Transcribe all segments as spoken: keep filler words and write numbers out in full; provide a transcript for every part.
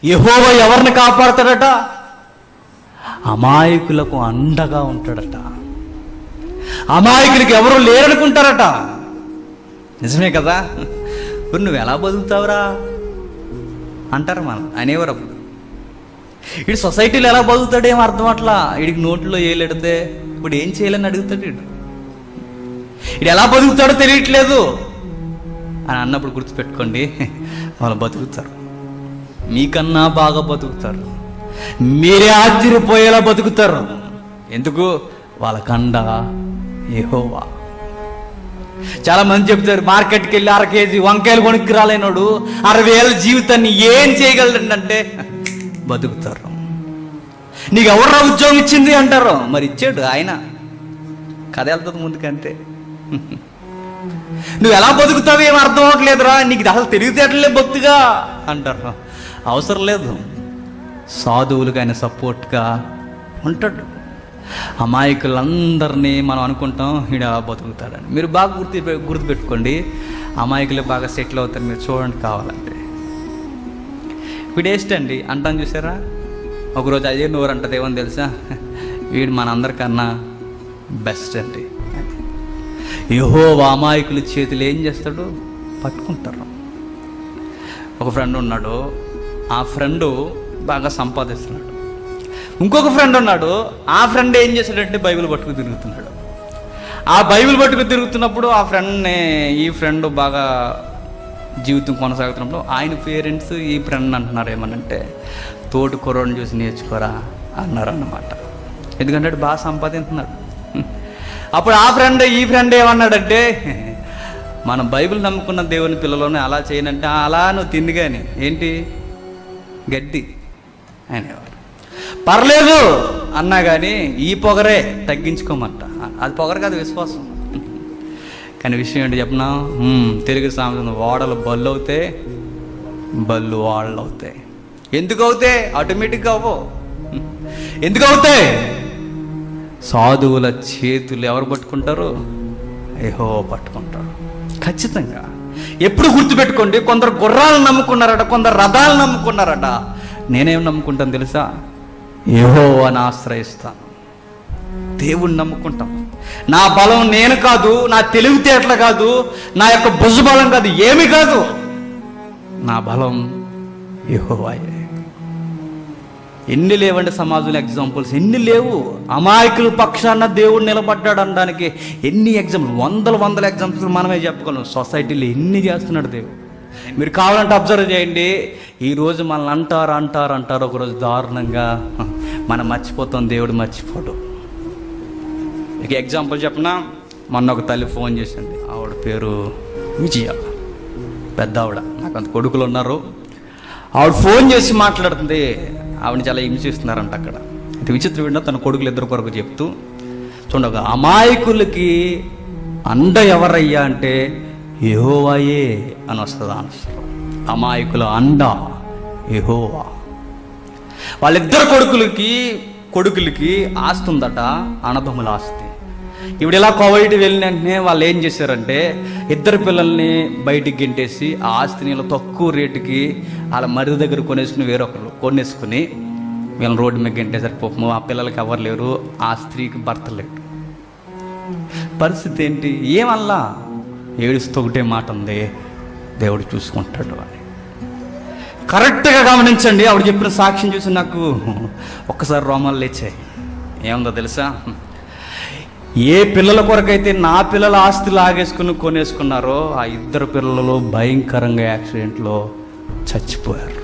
యెహోవా ఎవరిని కాపాడతాడట? అమాయకులకు అండగా ఉంటాడట. అమాయకులకి ఎవరు లేరనుకుంటారట. నిజమే కదా? నువ్వు ఎలా బతుకుతావురా అంటారు మనం అనేవారు అప్పుడు. ఇటు సొసైటీలో ఎలా బతుకుతాడేమో అర్థం అట్లా. వీడికి నోట్లో ఏలెడితే ఇప్పుడు ఏం చేయాలని అడుగుతాడు. వీడు ఇది ఎలా బతుకుతాడో తెలియట్లేదు అని అన్నప్పుడు గుర్తుపెట్టుకోండి, వాళ్ళు బతుకుతారు, మీకన్నా బాగా బతుకుతారు, మీరే ఆశ్చర్యపోయేలా బతుకుతారు. ఎందుకు? వాళ్ళకండ యెహోవా. చాలా మంది చెప్తారు, మార్కెట్కి వెళ్ళి అర కేజీ వంకాయలు కొనుక్కి రాలేనోడు అరవై ఏళ్ళ జీవితాన్ని ఏం చేయగలడంటే బతుకుతారు. నీకు ఎవరు ఉద్యోగం ఇచ్చింది అంటారు. మరి ఇచ్చాడు ఆయన, కథ వెళ్తుంది ముందుకంతే. నువ్వు ఎలా బతుకుతావు ఏం అర్థం అవ్వట్లేదురా, నీకు అసలు తెలివితేటలే భక్తిగా అంటారు. అవసరం లేదు, సాధువులకు ఆయన సపోర్ట్గా ఉంటాడు. అమాయకులందరినీ మనం అనుకుంటాం వీడు అలా బతుకుతాడని. మీరు బాగా గుర్తు గుర్తుపెట్టుకోండి, అమాయకులు బాగా సెటిల్ అవుతారు. మీరు చూడండి కావాలంటే. వీడు వేస్ట్ అండి అంటాను చూసారా. ఒకరోజు అదే నోరు అంటది, ఏమని తెలుసా? వీడు మనందరికన్నా బెస్ట్ అండి. యెహోవా అమాయకుల చేతులు ఏం చేస్తాడు? పట్టుకుంటారు. ఒక ఫ్రెండ్ ఉన్నాడు, ఆ ఫ్రెండు బాగా సంపాదిస్తున్నాడు. ఇంకొక ఫ్రెండ్ ఉన్నాడు, ఆ ఫ్రెండ్ ఏం చేశాడంటే బైబిల్ పట్టుకు తిరుగుతున్నాడు. ఆ బైబిల్ పట్టుకు తిరుగుతున్నప్పుడు ఆ ఫ్రెండ్ని ఈ ఫ్రెండ్ బాగా జీవితం కొనసాగుతున్నప్పుడు ఆయన పేరెంట్స్ ఈ ఫ్రెండ్ అంటున్నారు ఏమనంటే, తోటి కుర్రోడిని చూసి నేర్చుకోరా అన్నారు అన్నమాట. ఎందుకంటే బాగా సంపాదిస్తున్నాడు. అప్పుడు ఆ ఫ్రెండ్ ఈ ఫ్రెండ్ ఏమన్నాడంటే, మనం బైబిల్ నమ్ముకున్న దేవుని పిల్లలోనే అలా చేయనంటే, అలా నువ్వు తిండి కానీ ఏంటి గడ్డి అనేవారు. పర్లేదు అన్నా కానీ ఈ పొగరే తగ్గించుకోమంట. అది పొగరు కాదు, విశ్వాసం. కానీ విషయం ఏంటి చెప్పనా? తెలుగు సామెత, ఓడలు బళ్ళు అవుతాయి, బళ్ళు ఓడలు అవుతాయి. ఎందుకు అవుతాయి? ఆటోమేటిక్గా అవ్వవు. ఎందుకు అవుతాయి? సాధువుల చేతులు ఎవరు పట్టుకుంటారు? యెహోవా పట్టుకుంటారు ఖచ్చితంగా. ఎప్పుడు గుర్తుపెట్టుకోండి, కొందరు గుర్రాలను నమ్ముకున్నారట, కొందరు రథాలను నమ్ముకున్నారట. నేనేం నమ్ముకుంటాను తెలుసా? యెహోవాను ఆశ్రయిస్తాను, దేవుణ్ణి నమ్ముకుంటాం. నా బలం నేను కాదు, నా తెలివితేటలు కాదు, నా యొక్క భుజబలం కాదు, ఏమి కాదు, నా బలం యెహోవాయే. ఎన్ని లేవండి సమాజంలో ఎగ్జాంపుల్స్, ఎన్ని లేవు. అమాయకుల పక్షాన దేవుడు నిలబడ్డాడు అనడానికి ఎన్ని ఎగ్జాంపుల్, వందల వందల ఎగ్జాంపుల్స్ మనమే చెప్పుకోలేం. సొసైటీలో ఎన్ని చేస్తున్నాడు దేవుడు. మీరు కావాలంటే అబ్జర్వ్ చేయండి. ఈరోజు మనల్ని అంటారు అంటారు అంటారు ఒకరోజు దారుణంగా మనం మర్చిపోతాం, దేవుడు మర్చిపోడు. ఇక ఎగ్జాంపుల్ చెప్పనా? మొన్న ఒక తల్లి ఫోన్ చేసింది, ఆవిడ పేరు విజయ, పెద్ద ఆవిడ, నాకు అంత కొడుకులు ఉన్నారు. ఆవిడ ఫోన్ చేసి మాట్లాడుతుంది, ఆవిడని చాలా హింసిస్తున్నారంట అక్కడ. అయితే విచిత్రం ఏంటో తన కొడుకులు ఇద్దరు కొరకు చెప్తూ, చూడగా అమాయకులకి అండ ఎవరయ్యా అంటే యెహోవాయే అని వస్తుంది ఆన్సర్. అమాయకుల అండ యెహోవా. వాళ్ళిద్దరు కొడుకులకి కొడుకులకి ఆస్తి ఉందట, అన్నదమ్ముల ఆస్తి. ఇప్పుడు ఇలా కోవిడ్ వెళ్ళిన వెంటనే వాళ్ళు ఏం చేశారంటే, ఇద్దరు పిల్లల్ని బయటికి గెంటేసి ఆ ఆస్తిని ఇలా తక్కువ రేటుకి వాళ్ళ మరిది దగ్గర కొనేసుకుని వేరొకరు కొనేసుకుని వీళ్ళని రోడ్డు మీద గెంటేసారు. పాపము ఆ పిల్లలకి ఎవరు లేరు, ఆ స్త్రీకి భర్త లేడు. పరిస్థితి ఏంటి? ఏమల్లా ఏడుస్తూ ఒకటే మాట ఉంది, దేవుడు చూసుకుంటాడు అని. కరెక్ట్గా గమనించండి. ఆవిడ చెప్పిన సాక్ష్యం చూసి నాకు ఒక్కసారి రోమాలు లేచాయి. ఏముందో తెలుసా? ఏ పిల్లల కొరకైతే నా పిల్లల ఆస్తి లాగేసుకుని కొనేసుకున్నారో ఆ ఇద్దరు పిల్లలు భయంకరంగా యాక్సిడెంట్లో చచ్చిపోయారు.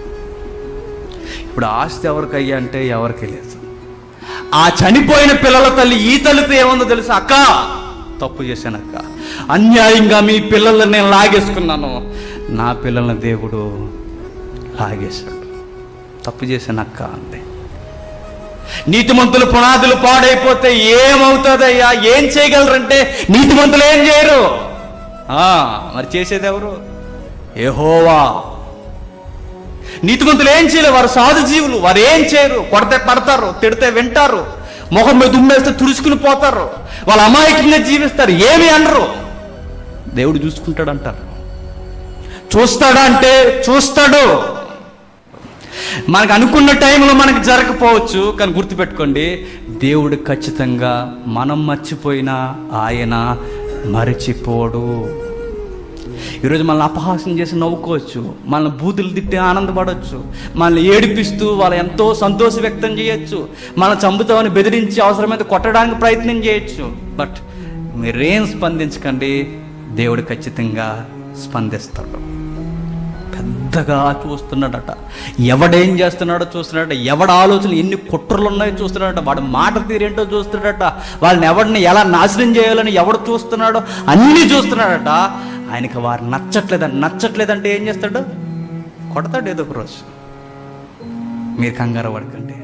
ఇప్పుడు ఆస్తి ఎవరికయ్యా అంటే ఎవరికి లేదు. ఆ చనిపోయిన పిల్లల తల్లి ఈ తల్లితో ఏముందో తెలుసా? అక్క, తప్పు చేశాను అక్క, అన్యాయంగా మీ పిల్లల్ని నేను లాగేసుకున్నాను, నా పిల్లల్ని దేవుడు లాగేశాడు, తప్పు చేశాను అక్క అంతే. నీతిమంతులు పునాదులు పాడైపోతే ఏమవుతుందయ్యా? ఏం చేయగలరంటే నీతిమంతులు ఏం చేయరు. మరి చేసేది ఎవరు? యెహోవా. నీతిమంతులు ఏం చేయలేరు, వారు సాధు జీవులు, వారు ఏం చేయరు. కొడితే పడతారు, తిడితే వింటారు, ముఖం మీద దుమ్మేస్తే తుడుచుకుని పోతారు, వాళ్ళు అమాయకంగా జీవిస్తారు, ఏమి అనరు. దేవుడు చూసుకుంటాడు అంటారు. చూస్తాడా అంటే చూస్తాడు. మనకు అనుకున్న టైంలో మనకు జరగకపోవచ్చు, కానీ గుర్తుపెట్టుకోండి, దేవుడు ఖచ్చితంగా మనం మర్చిపోయినా ఆయన మరచిపోడు. ఈరోజు మనల్ని అపహాస్యం చేసి నవ్వుకోవచ్చు, మనల్ని బూతులు తిట్టి ఆనందపడవచ్చు, మనల్ని ఏడిపిస్తూ వాళ్ళు ఎంతో సంతోషం వ్యక్తం చేయొచ్చు, మనం చంపుతామని బెదిరించి అవసరమైతే కొట్టడానికి ప్రయత్నం చేయొచ్చు. బట్ మీరేం స్పందించకండి, దేవుడు ఖచ్చితంగా స్పందిస్తాడు. పెద్దగా చూస్తున్నాడట, ఎవడేం చేస్తున్నాడో చూస్తున్నాడట, ఎవడ ఆలోచనలు ఎన్ని కుట్రలు ఉన్నాయో చూస్తున్నాడట, వాడి మాట తీరేంటో చూస్తున్నాడట, వాళ్ళని ఎవడిని ఎలా నాశనం చేయాలని ఎవడు చూస్తున్నాడో అన్నీ చూస్తున్నాడట. ఆయనకి వారు నచ్చట్లేదని నచ్చట్లేదంటే ఏం చేస్తాడు? కొడతాడు ఏదో ఒక రోజు. మీరు కంగారు పడకండి.